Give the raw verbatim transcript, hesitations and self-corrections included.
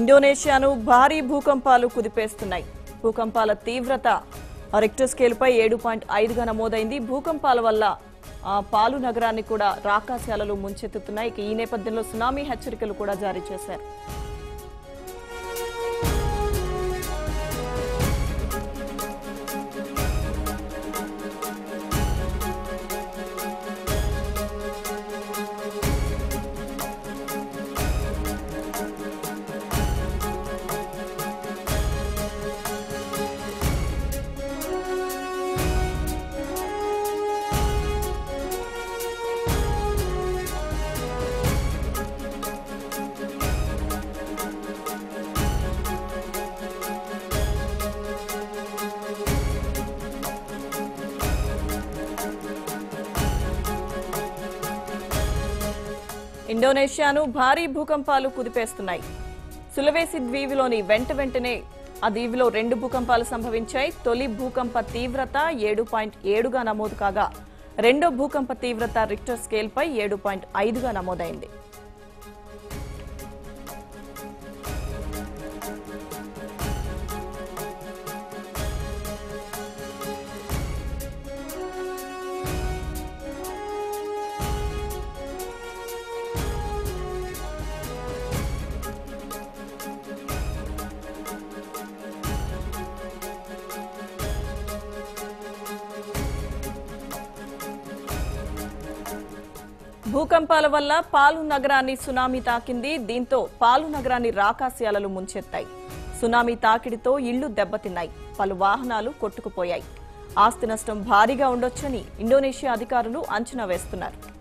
ఇండోనేషియాను భారీ భూకంపాలు కుదిపేస్తున్నాయి. భూకంపాల తీవ్రత రిక్టర్ స్కేల్పై ఏడు పాయింట్ ఐదుగా నమోదైంది. భూకంపాల వల్ల పాలు నగరాన్ని కూడా రాకాశాలలు ముంచెత్తుతున్నాయి. ఈ నేపథ్యంలో సునామీ హెచ్చరికలు కూడా జారీ చేశారు. ఇండోనేషియాను భారీ భూకంపాలు కుదిపేస్తున్నాయి. సులవేసి ద్వీపులోని వెంట వెంటనే ఆ దీవిలో రెండు భూకంపాలు సంభవించాయి. తొలి భూకంప తీవ్రత ఏడు పాయింట్ ఏడుగా నమోదు కాగా రెండో భూకంప తీవ్రత రిక్టర్ స్కేల్పై ఏడు పాయింట్ ఐదుగా నమోదైంది. భూకంపాల వల్ల పాలు నగరాన్ని సునామీ తాకింది. దీంతో పాలు నగరాన్ని రాకాశాలలు ముంచెత్తాయి. సునామీ తాకిడితో ఇళ్లు దెబ్బతిన్నాయి. పలు వాహనాలు కొట్టుకుపోయాయి. ఆస్తి నష్టం భారీగా ఉండొచ్చని ఇండోనేషియా అధికారులు అంచనా వేస్తున్నారు.